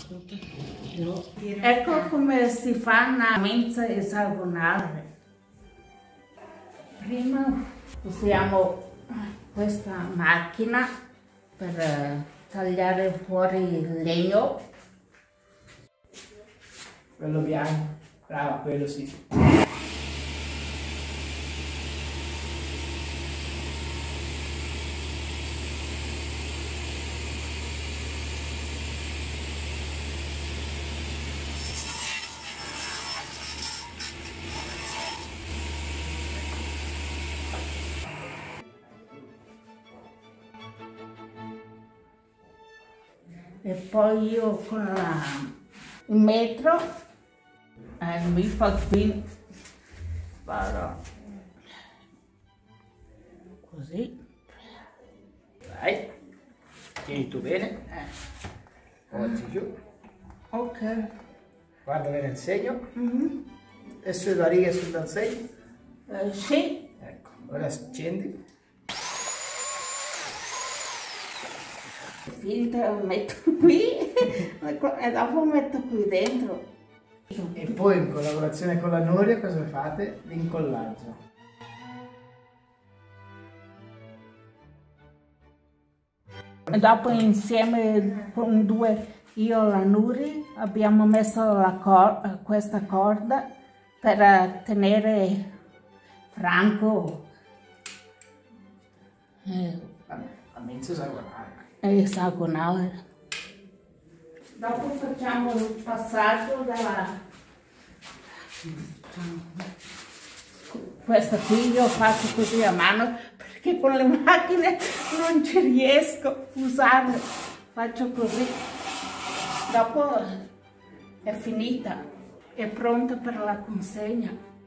Ecco come si fa una mensa esagonale. Prima usiamo questa macchina per tagliare fuori il legno. Quello bianco, brava, quello sì. E poi io con il metro mi fa qui, farò così. Vai, tieni tu bene. Oggi giù. Ok. Guarda bene il segno. E sulle righe sul segno. Sì. Ecco, ora accendi. Finta metto qui e dopo metto qui dentro. E poi in collaborazione con la Nuria cosa fate? L'incollaggio. E dopo insieme con io e la Nuri abbiamo messo questa corda per tenere Franco. La mensa esagonale. Esagonale. Dopo facciamo il passaggio questa qui io faccio così a mano perché con le macchine non ci riesco a usarle. Faccio così. Dopo è finita, è pronta per la consegna.